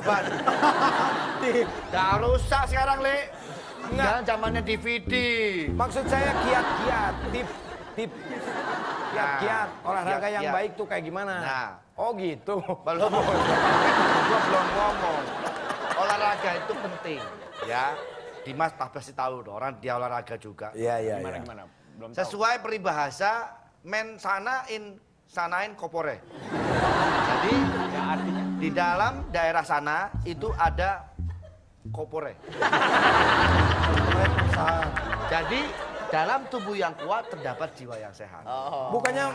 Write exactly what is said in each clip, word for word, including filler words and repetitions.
beban. Udah rusak sekarang, Le. Enggak, zamannya D V D. Maksud saya kiat-kiat, tip, tip. Kiat-kiat, olahraga yang baik tuh kayak gimana? Nah. Oh gitu. Belum. Gua belum ngomong. Olahraga itu penting, ya. Dimas pasti tahu dong, orang dia olahraga juga. Iya, iya, Gimana, iya. gimana? Belum tahu. Sesuai peribahasa, men sana in sanain kopore. Jadi, Ya, artinya? di dalam daerah sana itu ada kopore. Jadi, dalam tubuh yang kuat terdapat jiwa yang sehat. Bukannya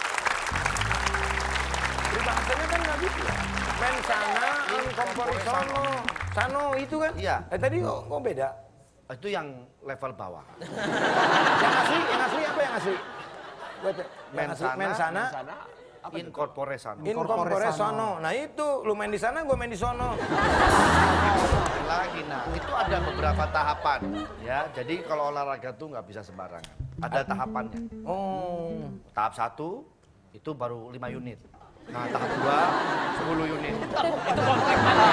peribahasanya kan nggak gitu ya? Men sana, in kompori sono. Sano itu kan? Iya. Eh tadi kok, kok beda? Itu yang level bawah. Yang asli, yang asli apa yang asli? Gua te- yang Men asli, sana, men sana, Sana, apa In corpore sano. in kompore sono. Nah itu, lu main di sana, gue main di sono. Lagi, nah itu ada beberapa tahapan, ya. Jadi kalau olahraga tuh nggak bisa sembarangan. Ada tahapannya. Oh. Tahap satu itu baru lima unit. Nah tahap dua sepuluh unit. itu komplek mana?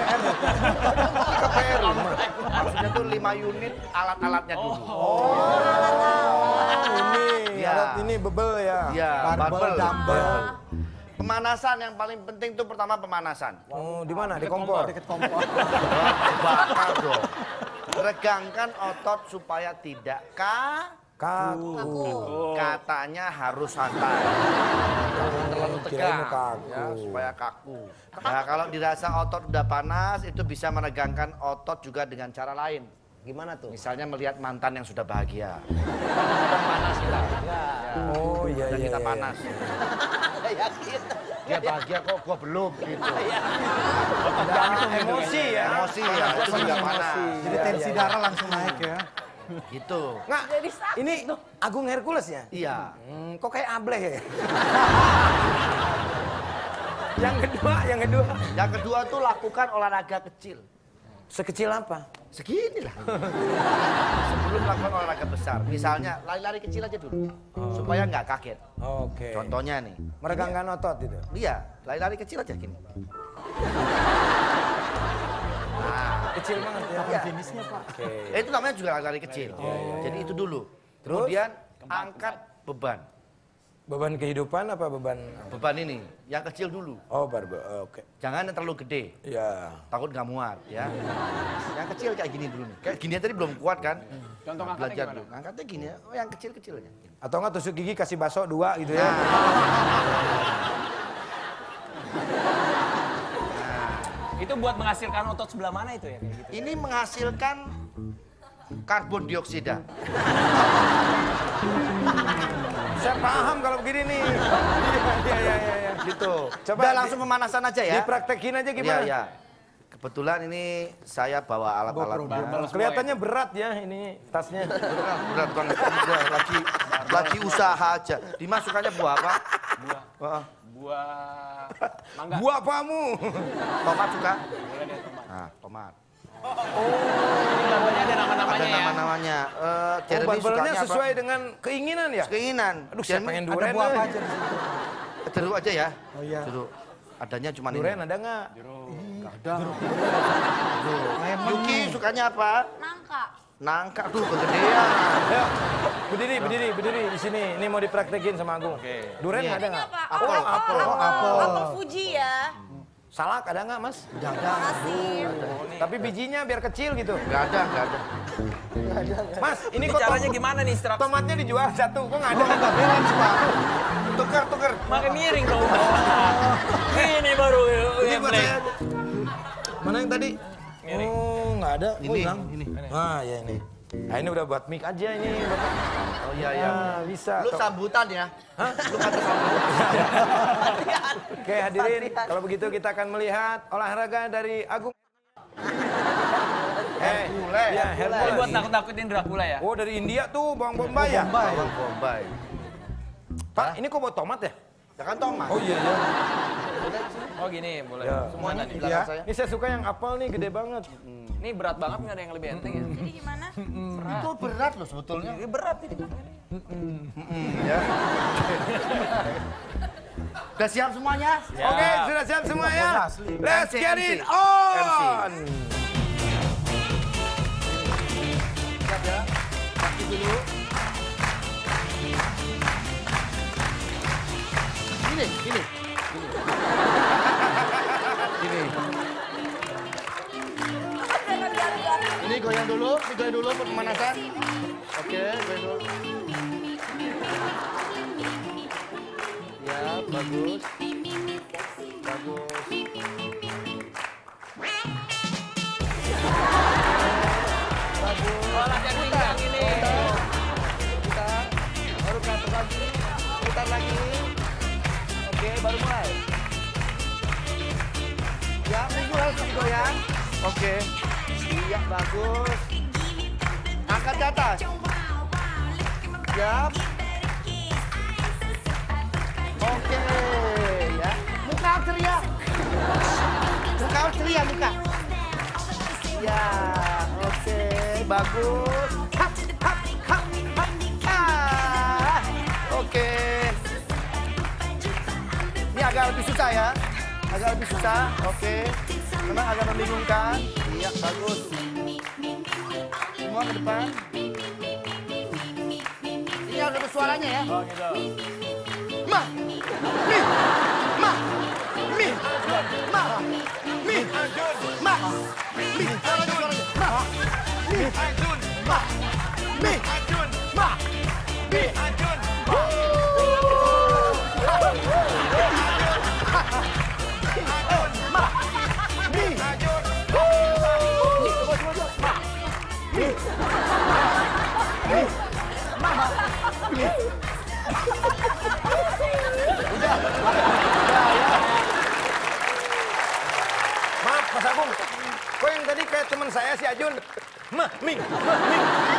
K P R. Maksudnya tuh lima unit alat-alatnya dulu. Oh, ini, Iya. alat ini bebel ya. Iya, barbel, dumbbell. Pemanasan yang paling penting tuh pertama pemanasan. Oh, di mana? Di kompor. Bakar dong. Regangkan otot supaya tidak kaku. Kaku. Katanya harus santai. Jangan terlalu Kirain tegang. kaku. Ya, supaya kaku. Nah, kalau dirasa otot udah panas, itu bisa meregangkan otot juga dengan cara lain. Gimana tuh? Misalnya melihat mantan yang sudah bahagia. Kadang panas kita. Oh iya Dan iya. kita iya. panas. Dia bahagia kok, gua belum gitu. Ada emosi ya. Emosi ya, itu juga panas. Jadi tensi darah langsung naik ya. Gitu. Nggak, ini Agung Hercules ya? Iya. Hmm, kok kayak Ableh ya? Yang kedua, yang kedua. Yang kedua tuh lakukan olahraga kecil. Sekecil apa? Segini lah. Sebelum melakukan olahraga besar. Misalnya lari-lari kecil aja dulu. Supaya nggak kaget. Oke. Contohnya nih. Meregangkan otot itu. Iya, lari-lari kecil aja gini. Kecil banget ya. Iya. Finishnya Pak. Oke. Eh, itu namanya juga lari-lari kecil. Jadi itu dulu. Terus? Kemudian angkat beban. Beban kehidupan apa beban? Beban ini, yang kecil dulu. Oh, barbel. Oke. Jangan yang terlalu gede. Ya. Takut nggak muat ya. Yang kecil kayak gini dulu nih. Kayak gini tadi belum kuat kan? Contoh Nah, ngangkatnya belajar gimana? dulu. Angkatnya gini ya. Oh, yang kecil-kecil aja. Atau nggak tusuk gigi kasih bakso dua gitu ya? Itu buat menghasilkan otot sebelah mana itu ya kayak gitu? Ini menghasilkan karbon dioksida. Saya paham kalau begini nih. Iya, iya, iya, iya. Gitu. Coba Udah di- langsung pemanasan aja ya. Dipraktekin aja Iya, gimana? iya. Kebetulan ini saya bawa alat-alatnya. Kelihatannya berat ya ini tasnya. Berat, berat banget. Udah, lagi lagi usaha aja. Dimas sukanya buah apa? Buah, Wah, buah mangga. Buah pamu. tomat suka? Boleh deh, tomat. Nah, tomat. Ini namanya ada nama-namanya Ada ya. nama-namanya. Eh, Oh, Jeremy barbelnya sukanya apa? sesuai dengan keinginan ya? Keinginan. Aduh, saya Jeremy, pengen Ada durian. buah apa eh. aja di situ? jeruk aja ya. Oh iya. Jeruk. Adanya cuma ini. Durian ada nggak? Jeruk. Yuki sukanya apa? Nangka. Nangka. Aduh, kegedean. Ayo, berdiri, berdiri, berdiri di sini. Ini mau dipraktekin sama Agung. Durian Iya. ada Ini nggak? apa? Apel. Oh, apel. apel. apel. Apel Fuji ya. Salak ada nggak, Mas? Makasih. Tapi bijinya biar kecil gitu. Enggak ada, enggak ada. Mas, ini Ini kok caranya tom- gimana nih Strak? tomatnya dijual satu, kok nggak ada? Tuker, tuker. Makin miring dong. Ini baru Ini ya, buat Blake. saya. Mana yang tadi? Oh, nggak ada. Oh, Ini, hilang. ini. Ah, ya ini. Nah, ini udah buat mic aja ini, Bapak. Oh iya, iya. Ah, bisa. Lu sambutan ya? Hah? Lu kata sambutan. Oke, hadirin. Kalau begitu kita akan melihat olahraga dari Agung. Eh, Hercules. ya, Ini Hercules. buat nakut-nakutin Dracula ya? Oh, dari India tuh, bawang bombay ya? Bombay. Bawang bombay. Pak, ini kok buat tomat ya? Ya kan tomat. Oh iya, iya. Oh gini, boleh. Ya. Semuanya di Iya. belakang saya. Ini saya suka yang apel nih, gede banget. Ini berat banget nggak ada yang lebih enteng ya? Jadi gimana? Itu berat loh sebetulnya. Ini berat ini. Ya. Udah siap semuanya? Oke, sudah siap semua ya? Let's M C, get M C. it on! Siap ya? Kaki dulu. Gini, gini. Gini. Gini. Ini goyang dulu, ini goyang dulu pemanasan. Oke, goyang dulu. Ya, bagus. Bagus. Bagus. Oh, latihan pinggang ini. Putar. Baru ke atas lagi. Putar lagi. Oke, baru mulai. Ya, minggu harus digoyang. Oke. Iya, bagus. Angkat ke atas. Siap. Oke, ya. Muka harus ceria. Muka harus ceria, muka. Ya, oke. Bagus. Hap, hap, hap, hap. Ah. Oke. Ini agak lebih susah ya. Agak lebih susah. Oke. Memang agak membingungkan. Iya, bagus. Semua ke depan. Ini harus ada suaranya ya. Oh gitu. Ma, mi, ma, mi, ma, mi, ma, mi, suaranya, suaranya, ma, mi, ma, mi, ma, mi, ma, mi, coba, coba, coba, ma, mi, mi, ma, mi. Udah, udah ya. Maaf, Mas Agung. Kok yang tadi kayak teman saya si Ajun? Mah, Ming, mah, Ming.